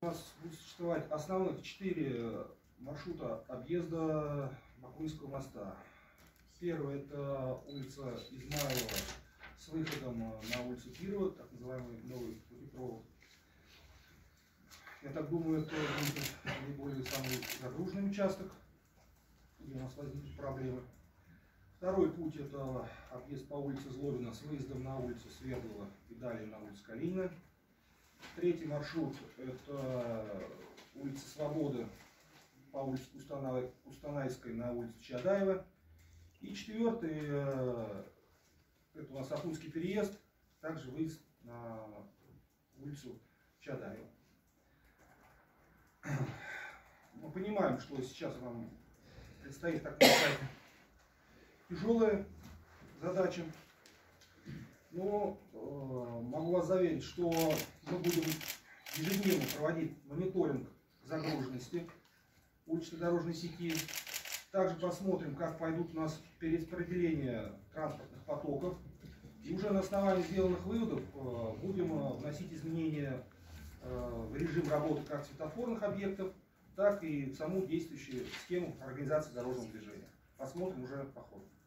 У нас будет существовать основных 4 маршрута объезда Бакунского моста. Первый — это улица Измайлова с выходом на улицу Кирова, так называемый новый путепровод. Я так думаю, это будет наиболее самый загруженный участок, где у нас возникнут проблемы. Второй путь — это объезд по улице Злобина с выездом на улицу Свердлова и далее на улицу Калинина. Третий маршрут — это улица Свободы по улице Кустанайской на улицу Чадаева. И четвертый — это у нас Ахунский переезд, также выезд на улицу Чадаева. Мы понимаем, что сейчас нам предстоит так сказать тяжелая задача, но могу вас заверить, что мы будем ежедневно проводить мониторинг загруженности улично-дорожной сети. Также посмотрим, как пойдут у нас перераспределение транспортных потоков. И уже на основании сделанных выводов будем вносить изменения в режим работы как светофорных объектов, так и в саму действующую схему организации дорожного движения. Посмотрим уже по ходу.